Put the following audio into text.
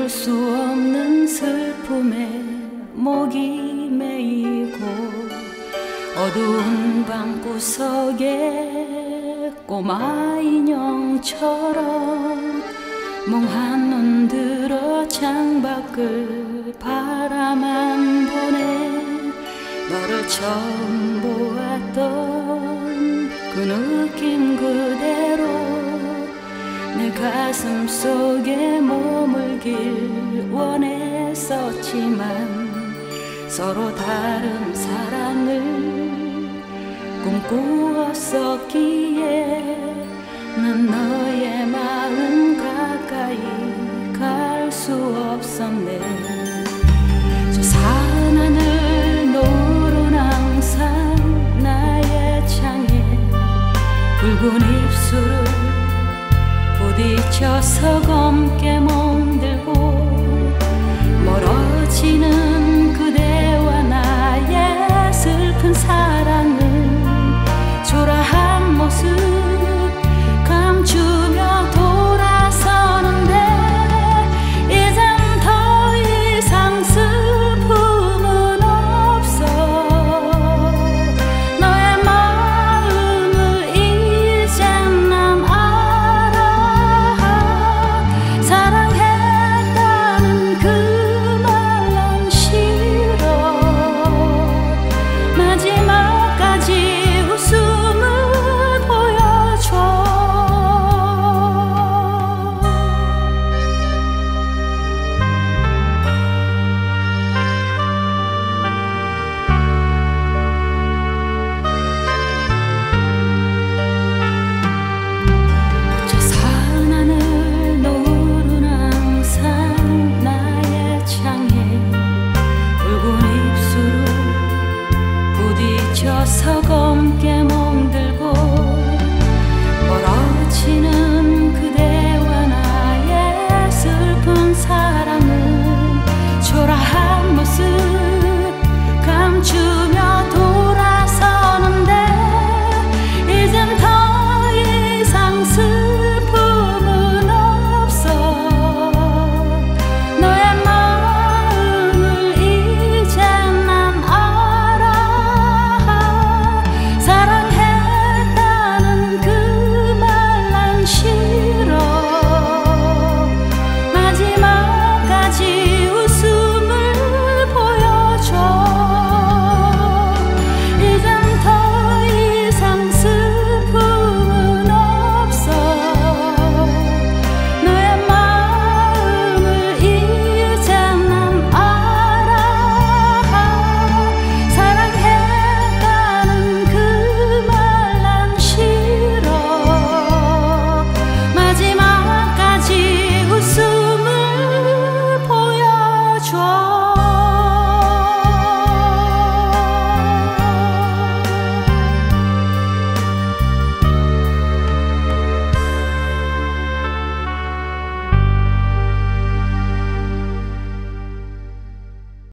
이룰 수 없는 슬픔에 목이 메이고 어두운 방구석에 꼬마 인형처럼 멍 한눈 들어 창밖을 바라만 보네. 너를 처음 보았던 그 느낌 그대로 내 가슴 속에 머물길 원했었지만 서로 다른 사랑을 꿈꾸었었기에 난 너의 마음 가까이 갈 수 없었네. 저 산하늘 노을은 항상 나의 창에 붉은 입술을 부딪혀서 검게 멍들고 멀어지는